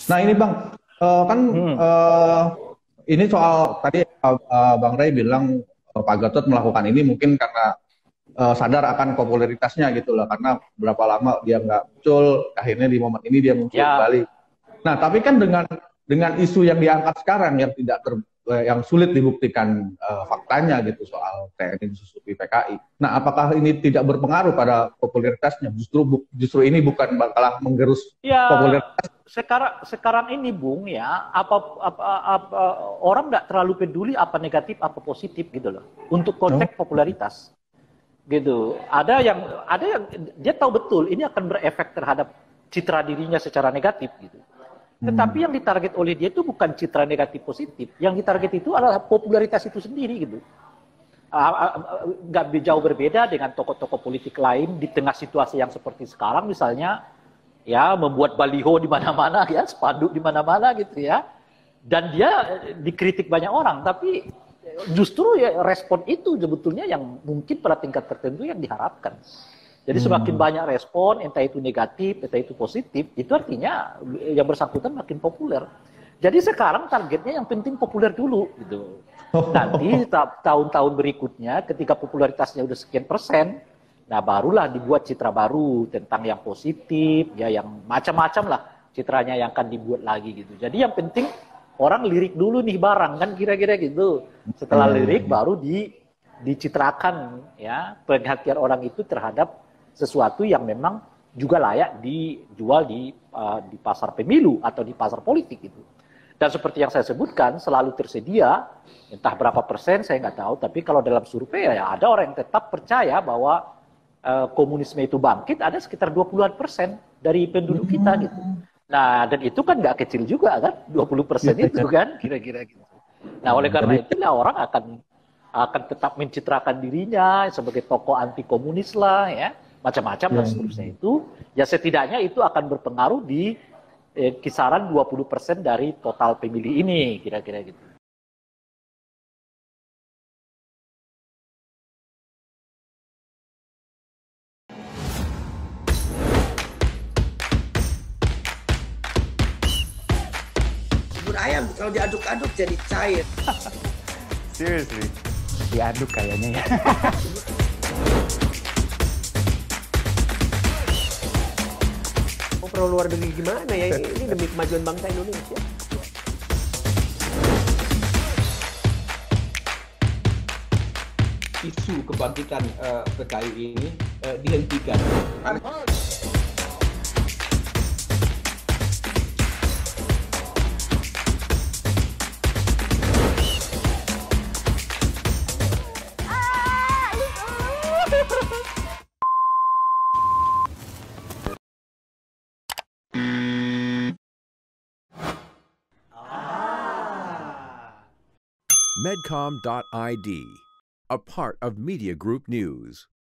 Nah ini Bang, kan Hmm, eh, ini soal tadi Bang Ray bilang Pak Gatot melakukan ini mungkin karena sadar akan popularitasnya gitu lah, karena berapa lama dia nggak muncul, akhirnya di momen ini dia muncul ya, kembali. Nah tapi kan dengan isu yang diangkat sekarang yang tidak yang sulit dibuktikan faktanya gitu soal TNI disusupi PKI. Nah apakah ini tidak berpengaruh pada popularitasnya? Justru ini bukan bakalah menggerus ya popularitas. sekarang sekarang ini Bung ya, apa orang nggak terlalu peduli apa negatif apa positif gitu loh. Untuk Oh. konteks popularitas gitu. Ada yang dia tahu betul ini akan berefek terhadap citra dirinya secara negatif gitu. Tetapi Hmm. yang ditarget oleh dia itu bukan citra negatif positif, yang ditarget itu adalah popularitas itu sendiri gitu. Nggak jauh berbeda dengan tokoh-tokoh politik lain di tengah situasi yang seperti sekarang misalnya ya membuat baliho di mana-mana ya spanduk di mana-mana gitu ya dan dia dikritik banyak orang tapi justru ya respon itu sebetulnya yang mungkin pada tingkat tertentu yang diharapkan. Jadi semakin Hmm. banyak respon, entah itu negatif, entah itu positif, itu artinya yang bersangkutan makin populer. Jadi sekarang targetnya yang penting populer dulu gitu. Nanti tahun-tahun berikutnya ketika popularitasnya udah sekian persen, nah barulah dibuat citra baru tentang yang positif, ya yang macam-macam lah citranya yang akan dibuat lagi gitu. Jadi yang penting orang lirik dulu nih barang kan kira-kira gitu. Setelah Iya, iya, lirik iya. baru dicitrakan ya perhatian orang itu terhadap sesuatu yang memang juga layak dijual di pasar pemilu atau di pasar politik itu. Dan seperti yang saya sebutkan, selalu tersedia, entah berapa persen saya nggak tahu, tapi kalau dalam survei ya ada orang yang tetap percaya bahwa komunisme itu bangkit, ada sekitar 20-an% dari penduduk kita gitu. Hmm. Nah, dan itu kan nggak kecil juga kan, 20% Iya, itu iya. kan, kira-kira gitu. Nah, oleh Jadi karena itulah orang akan tetap mencitrakan dirinya sebagai tokoh anti komunis lah ya macam-macam ya, dan seterusnya itu ya setidaknya itu akan berpengaruh di kisaran 20% dari total pemilih ini kira-kira gitu. Bubur ayam kalau diaduk-aduk jadi cair. Seriously, diaduk kayaknya ya. Mau perlu luar negeri gimana ya? Ini demi kemajuan bangsa Indonesia. Isu kebangkitan PKI ini dihentikan. Medcom.id, a part of Media Group News.